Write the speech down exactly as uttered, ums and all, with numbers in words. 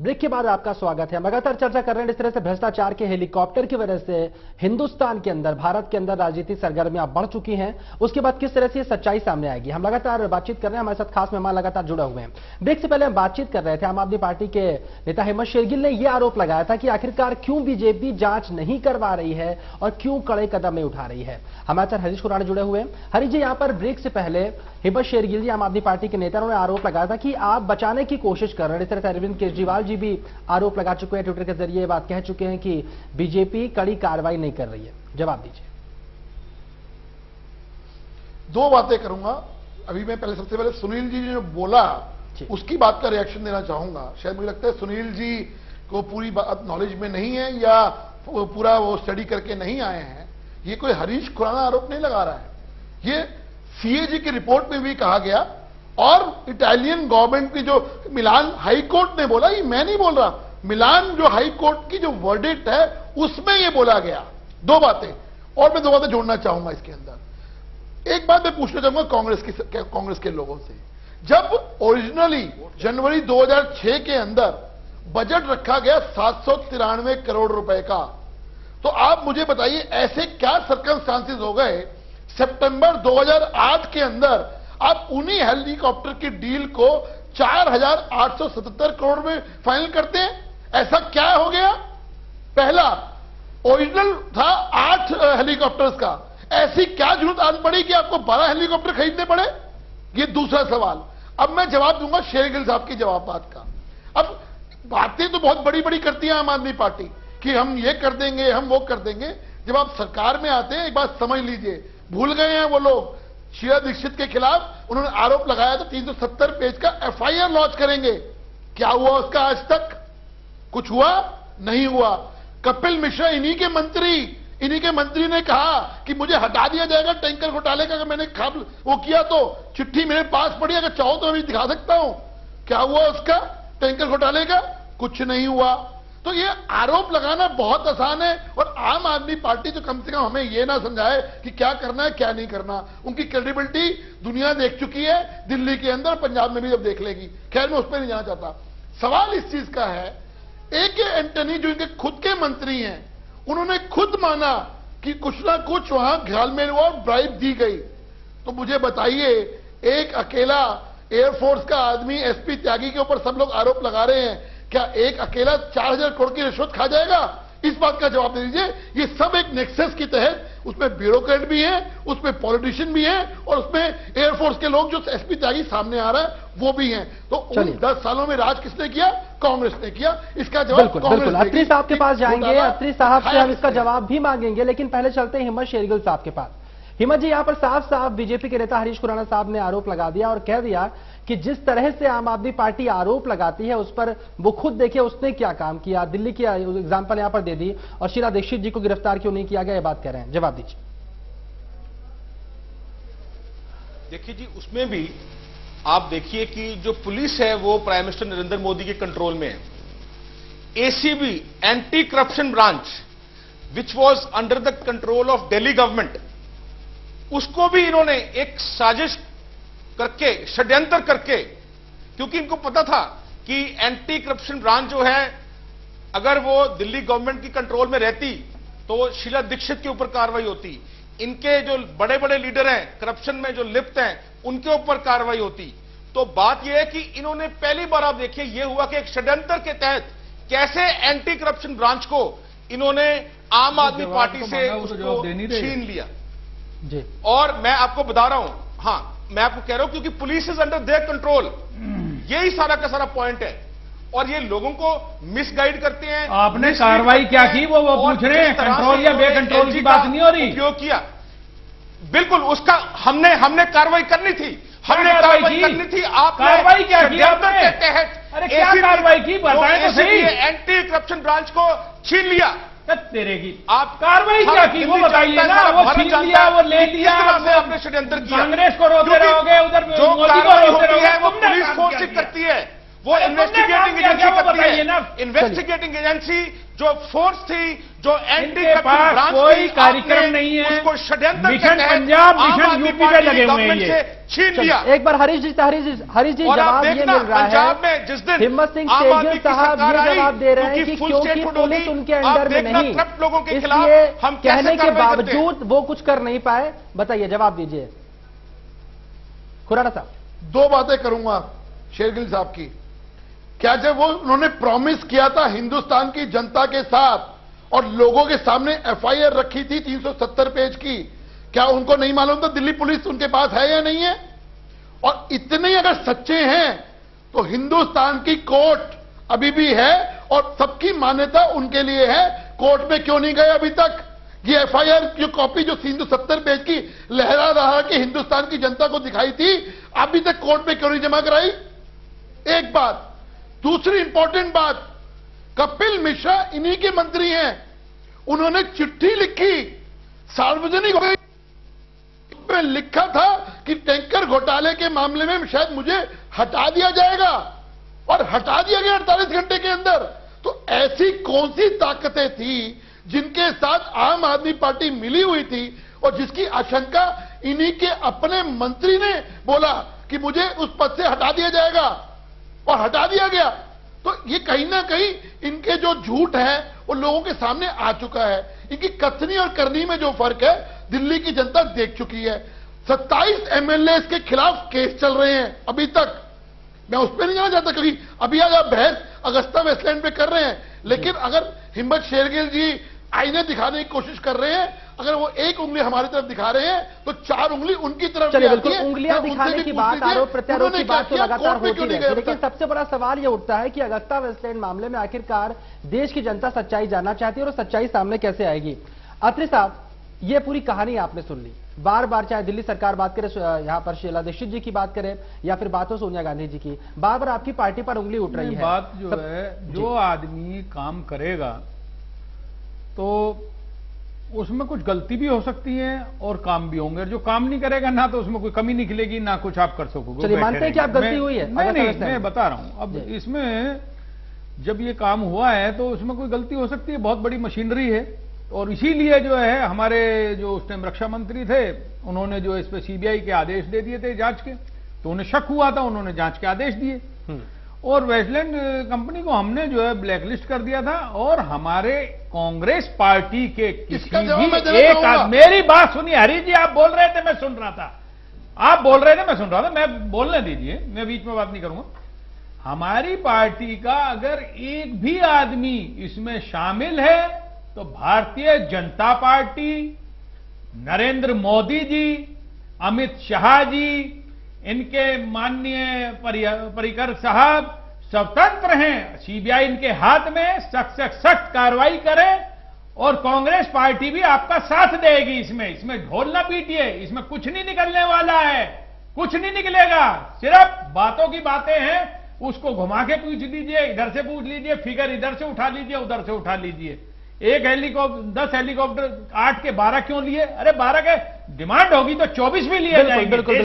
Break के बाद आपका स्वागत है। हम लगातार चर्चा कर रहे हैं इस तरह से भ्रष्टाचार के हेलीकॉप्टर की वजह से हिंदुस्तान के अंदर, भारत के अंदर राजनीतिक सरगर्मियां बढ़ चुकी हैं। उसके बाद किस तरह से ये सच्चाई सामने आएगी, हम लगातार बातचीत कर रहे हैं। हमारे साथ खास मेहमान लगातार जुड़े हुए हैं। ब्रेक से पहले हम बातचीत कर रहे थे, आम आदमी पार्टी के नेता हिम्मत शेरगिल ने यह आरोप लगाया था कि आखिरकार क्यों बीजेपी जांच नहीं करवा रही है और क्यों कड़े कदम नहीं उठा रही है। हमारे साथ हरीश खुराना जुड़े हुए हैं। हरीश जी, यहां पर ब्रेक से पहले हिम्मत शेरगिल जी, आम आदमी पार्टी के नेता, उन्होंने आरोप लगाया था कि आप बचाने की कोशिश कर रहे हैं। इस तरह से अरविंद केजरीवाल जी भी आरोप लगा चुके हैं, ट्विटर के जरिए बात कह चुके हैं कि बीजेपी कड़ी कार्रवाई नहीं कर रही है। जवाब दीजिए। दो बातें करूंगा। अभी मैं पहले सबसे पहले सुनील जी ने जो बोला उसकी बात का रिएक्शन देना चाहूंगा। शायद मुझे लगता है सुनील जी को पूरी बात नॉलेज में नहीं है या पूरा वो स्टडी करके नहीं आए हैं। ये कोई हरीश खुराना आरोप नहीं लगा रहा है, ये सीएजी की रिपोर्ट में भी कहा गया और इटालियन गवर्नमेंट की जो मिलान हाई कोर्ट ने बोला, ये मैं नहीं बोल रहा, मिलान जो हाई कोर्ट की जो वर्डिक्ट है उसमें ये बोला गया। दो बातें और मैं दो बातें जोड़ना चाहूंगा इसके अंदर। एक बात मैं पूछना चाहूंगा कांग्रेस की कांग्रेस के लोगों से, जब ओरिजिनली जनवरी दो हज़ार छह के अंदर बजट रखा गया सात सौ तिरानवे करोड़ रुपए का, तो आप मुझे बताइए ऐसे क्या सर्कमस्टांसेस हो गए सितंबर दो हज़ार आठ के अंदर आप उन्हीं हेलीकॉप्टर की डील को चार हजार आठ सौ सतहत्तर करोड़ में फाइनल करते हैं? ऐसा क्या हो गया? पहला, ओरिजिनल था आठ हेलीकॉप्टर्स का, ऐसी क्या जरूरत आज पड़ी कि आपको बारह हेलीकॉप्टर खरीदने पड़े? ये दूसरा सवाल। अब मैं जवाब दूंगा शेरगिल साहब की जवाब बात का। अब बातें तो बहुत बड़ी बड़ी करती है आम आदमी पार्टी कि हम ये कर देंगे, हम वो कर देंगे। जब आप सरकार में आते हैं, एक बात समझ लीजिए, भूल गए हैं वो लोग, शीला दीक्षित के खिलाफ उन्होंने आरोप लगाया था तीन सौ सत्तर पेज का एफआईआर लॉन्च करेंगे। क्या हुआ उसका? आज तक कुछ हुआ नहीं हुआ। कपिल मिश्रा इन्हीं के मंत्री इन्हीं के मंत्री ने कहा कि मुझे हटा दिया जाएगा टैंकर घोटाले का, अगर मैंने खाब वो किया तो चिट्ठी मेरे पास पड़ी, अगर चाहो तो मैं दिखा सकता हूं। क्या हुआ उसका टैंकर घोटाले का? कुछ नहीं हुआ। तो ये आरोप लगाना बहुत आसान है और आम आदमी पार्टी तो कम से कम हमें ये ना समझाए कि क्या करना है क्या नहीं करना। उनकी क्रेडिबिलिटी दुनिया देख चुकी है, दिल्ली के अंदर, पंजाब में भी अब देख लेगी। खैर, मैं उस पर नहीं जाना चाहता। सवाल इस चीज का है, ए के एंटनी जो इनके खुद के मंत्री हैं, उन्होंने खुद माना कि कुछ ना कुछ वहां घालमेल हुआ और ब्राइब दी गई। तो मुझे बताइए, एक अकेला एयरफोर्स का आदमी एसपी त्यागी के ऊपर सब लोग आरोप लगा रहे हैं, क्या एक अकेला चार हजार करोड़ की रिश्वत खा जाएगा? इस बात का जवाब दे दीजिए। ये सब एक नेक्सस के तहत, उसमें ब्यूरोक्रेट भी है, उसमें पॉलिटिशियन भी है और उसमें एयरफोर्स के लोग जो एसपी त्यागी सामने आ रहा है वो भी हैं। तो उन दस सालों में राज किसने किया? कांग्रेस ने किया। इसका जवाब बिल्कुल। अत्री साहब के पास जाएंगे, अत्री साहब से हम इसका जवाब भी मांगेंगे, लेकिन पहले चलते हैं हिम्मत शेरगिल साहब के पास। हिम्मत जी, यहां पर साफ साफ बीजेपी के नेता हरीश खुराना साहब ने आरोप लगा दिया और कह दिया कि जिस तरह से आम आदमी पार्टी आरोप लगाती है उस पर वो खुद देखिए उसने क्या काम किया। दिल्ली की एग्जांपल यहां पर दे दी और शीला दीक्षित जी को गिरफ्तार क्यों नहीं किया गया, ये बात कह रहे हैं। जवाब दीजिए। देखिए जी, उसमें भी आप देखिए कि जो पुलिस है वो प्राइम मिनिस्टर नरेंद्र मोदी के कंट्रोल में है। ACB, anti corruption branch, which was under the control of Delhi government, उसको भी इन्होंने एक साजिश करके, षड्यंत्र करके, क्योंकि इनको पता था कि एंटी करप्शन ब्रांच जो है अगर वो दिल्ली गवर्नमेंट की कंट्रोल में रहती तो शीला दीक्षित के ऊपर कार्रवाई होती, इनके जो बड़े बड़े लीडर हैं करप्शन में जो लिप्त हैं उनके ऊपर कार्रवाई होती। तो बात यह है कि इन्होंने पहली बार, आप देखिए, यह हुआ कि एक षड्यंत्र के तहत कैसे एंटी करप्शन ब्रांच को इन्होंने आम आदमी पार्टी से उसको छीन लिया जी। और मैं आपको बता रहा हूं, हां मैं आपको कह रहा हूं, क्योंकि police is under their control, यही सारा का सारा पॉइंट है। और ये लोगों को मिसगाइड करते हैं। आपने कार्रवाई क्या की वो वो पूछ रहे हैं, कंट्रोल या बे कंट्रोल की बात नहीं हो रही। उपयोग किया, बिल्कुल उसका हमने हमने कार्रवाई करनी थी, हमने कार्रवाई करनी थी। आप कार्रवाई क्या की आपने? तहत अरे क्या कार्रवाई की, बताएं तो सही। एंटी करप्शन ब्रांच को छीन लिया तेरे की आप कार्रवाई क्या की वो बताइए ना। वो छीन लिया, वो ले लिया, आपने षड्यंत्र किया। कांग्रेस को रोकते रहोगे, उधर जो मोदी को रोकते रहोगे, वो पुलिस फोर्स करती है, वो इन्वेस्टिगेटिंग एजेंसी करती है ना। इन्वेस्टिगेटिंग एजेंसी जो फोर्स थी, जो एंटी इनके पास ब्रांच कोई थी, कार्यक्रम नहीं है, उसको षड्यंत्र मिशन के तहत पंजाब, आम मिशन आदमी यूपी पे पार्टी लगे हुए हैं गवर्नमेंट ये। से छीन लिया। एक बार हरीश जी हरीश जी हरीश जी और आप जवाब ये देखना, मिल रहा पंजाब है, में जिस दिन हिम्मत सिंह आम आदमी सेठिया की साहब सरकार ये आई, जवाब दे रहे हैं कि क्योंकि full क्योंकि statehood पुलिस होगी, उनके आप अंडर में देखना नहीं, करप्ट लोगों के खिलाफ इसलिए हम कैसे कहने के कार्रवाई करते हैं। बावजूद वो कुछ कर नहीं पाए। बताइए, जवाब दीजिए खुराना साहब। दो बातें करूंगा शेरगिल साहब की। क्या जब वो उन्होंने प्रॉमिस किया था हिंदुस्तान की जनता के साथ और लोगों के सामने एफआईआर रखी थी तीन सौ सत्तर पेज की, क्या उनको नहीं मालूम था दिल्ली पुलिस उनके पास है या नहीं है? और इतने अगर सच्चे हैं तो हिंदुस्तान की कोर्ट अभी भी है और सबकी मान्यता उनके लिए है। कोर्ट में क्यों नहीं गए अभी तक? ये एफआईआर जो कॉपी जो तीन सौ सत्तर पेज की लहरा रहा कि हिंदुस्तान की जनता को दिखाई थी, अभी तक कोर्ट में क्यों नहीं जमा कराई? एक बात। दूसरी इंपॉर्टेंट बात, कपिल मिश्रा इन्हीं के मंत्री हैं। उन्होंने चिट्ठी लिखी, सार्वजनिक में लिखा था कि टैंकर घोटाले के मामले में शायद मुझे हटा दिया जाएगा, और हटा दिया गया अड़तालीस घंटे के अंदर। तो ऐसी कौन सी ताकतें थी जिनके साथ आम आदमी पार्टी मिली हुई थी और जिसकी आशंका इन्हीं के अपने मंत्री ने बोला कि मुझे उस पद से हटा दिया जाएगा, और हटा दिया गया। तो ये कहीं ना कहीं इनके जो झूठ है वो लोगों के सामने आ चुका है। इनकी कथनी और करनी में जो फर्क है दिल्ली की जनता देख चुकी है। सत्ताईस एमएलए के खिलाफ केस चल रहे हैं अभी तक। मैं उस पर नहीं जाना चाहता क्योंकि अभी आज आप बहस अगस्ता वेस्टलैंड पे कर रहे हैं, लेकिन अगर हिम्मत शेरगिल जी आईने दिखाने की कोशिश कर रहे हैं, अगर वो एक उंगली हमारी तरफ दिखा रहे हैं तो चार उंगली उनकी तरफ चलिए, भी आती बिल्कुल है। उंगलियां दिखाने की बात, आरोप प्रत्यारोप की बात तो लगातार होती है, लेकिन सबसे बड़ा सवाल ये उठता है कि अगस्ता वेस्टलैंड मामले में आखिरकार देश की जनता सच्चाई जानना चाहती है और सच्चाई सामने कैसे आएगी। अत्रे साहब, ये पूरी कहानी आपने सुन ली, बार बार चाहे दिल्ली सरकार बात करे, यहां पर शीला दीक्षित जी की बात करे या फिर बात हो सोनिया गांधी जी की, बार बार आपकी पार्टी पर उंगली उठ रही है। बात जो है, जो आदमी काम करेगा तो उसमें कुछ गलती भी हो सकती है और काम भी होंगे, जो काम नहीं करेगा ना तो उसमें कोई कमी निकलेगी ना कुछ आप कर सकोगे। चलिए, मानते हैं कि आप गलती हुई है? नहीं नहीं, मैं बता रहा हूं। अब इसमें जब ये काम हुआ है तो उसमें कोई गलती हो सकती है, बहुत बड़ी मशीनरी है, और इसीलिए जो है हमारे जो उस टाइम रक्षा मंत्री थे उन्होंने जो इस पे सीबीआई के आदेश दे दिए थे जांच के, तो उन्हें शक हुआ था, उन्होंने जांच के आदेश दिए और वेस्टलैंड कंपनी को हमने जो है ब्लैकलिस्ट कर दिया था। और हमारे कांग्रेस पार्टी के किसी भी एक आदमी, मेरी बात सुनिए हरीश जी, आप बोल रहे थे मैं सुन रहा था, आप बोल रहे थे मैं सुन रहा था, मैं बोलने दीजिए, मैं बीच में बात नहीं करूंगा। हमारी पार्टी का अगर एक भी आदमी इसमें शामिल है तो भारतीय जनता पार्टी, नरेंद्र मोदी जी, अमित शाह जी, इनके माननीय पर्रिकर साहब स्वतंत्र हैं, सीबीआई इनके हाथ में, सख्त से सख्त कार्रवाई करें और कांग्रेस पार्टी भी आपका साथ देगी। इसमें इसमें ढोल ना पीटिए, इसमें कुछ नहीं निकलने वाला है, कुछ नहीं निकलेगा, सिर्फ बातों की बातें हैं, उसको घुमा के पूछ लीजिए, इधर से पूछ लीजिए, फिगर इधर से उठा लीजिए, उधर से उठा लीजिए। एक हेलीकॉप्टर, दस हेलीकॉप्टर, आठ के बारह क्यों लिए? अरे बारह के डिमांड होगी तो चौबीस भी लिए जाएंगे।